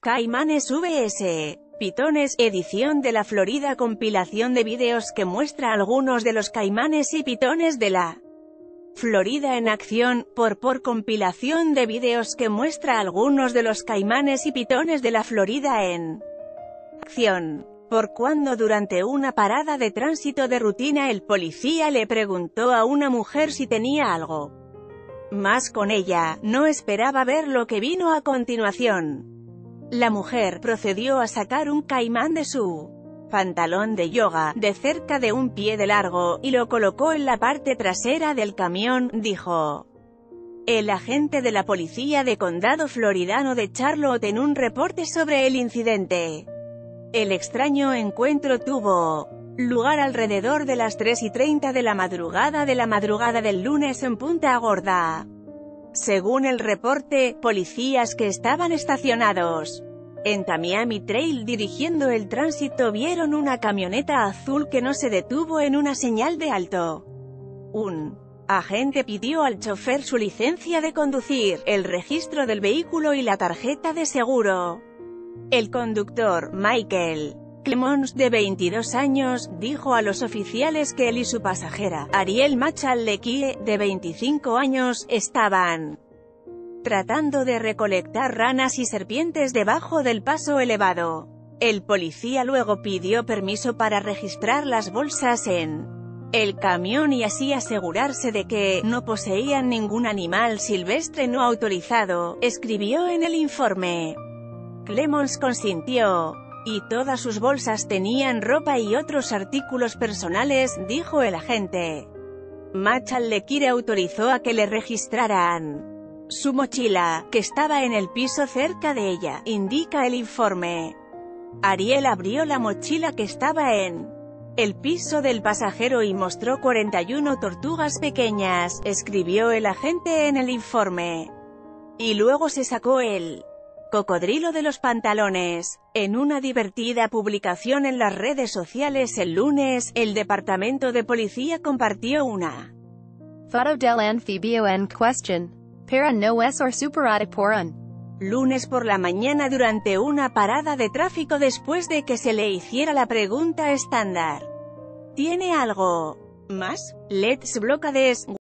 Caimanes vs. Pitones, edición de la Florida, compilación de vídeos que muestra algunos de los caimanes y pitones de la Florida en acción, por compilación de vídeos que muestra algunos de los caimanes y pitones de la Florida en acción. Por cuando durante una parada de tránsito de rutina el policía le preguntó a una mujer si tenía algo más con ella, no esperaba ver lo que vino a continuación. La mujer procedió a sacar un caimán de su pantalón de yoga, de cerca de un pie de largo, y lo colocó en la parte trasera del camión, dijo el agente de la policía de condado floridano de Charlotte en un reporte sobre el incidente. El extraño encuentro tuvo lugar alrededor de las 3:30 de la madrugada del lunes en Punta Gorda. Según el reporte, policías que estaban estacionados en Tamiami Trail dirigiendo el tránsito vieron una camioneta azul que no se detuvo en una señal de alto. Un agente pidió al chofer su licencia de conducir, el registro del vehículo y la tarjeta de seguro. El conductor, Michael Clemons, de 22 años, dijo a los oficiales que él y su pasajera, Ariel Machallekie, de 25 años, estaban tratando de recolectar ranas y serpientes debajo del paso elevado. El policía luego pidió permiso para registrar las bolsas en el camión y así asegurarse de que no poseían ningún animal silvestre no autorizado, escribió en el informe. Clemons consintió. Y todas sus bolsas tenían ropa y otros artículos personales, dijo el agente. Machallekie autorizó a que le registraran su mochila, que estaba en el piso cerca de ella, indica el informe. Ariel abrió la mochila que estaba en el piso del pasajero y mostró 41 tortugas pequeñas, escribió el agente en el informe. Y luego se sacó el cocodrilo de los pantalones. En una divertida publicación en las redes sociales el lunes, el departamento de policía compartió una foto del anfibio en cuestión, pero no es or superado por un lunes por la mañana durante una parada de tráfico después de que se le hiciera la pregunta estándar: ¿tiene algo más? Let's blockades.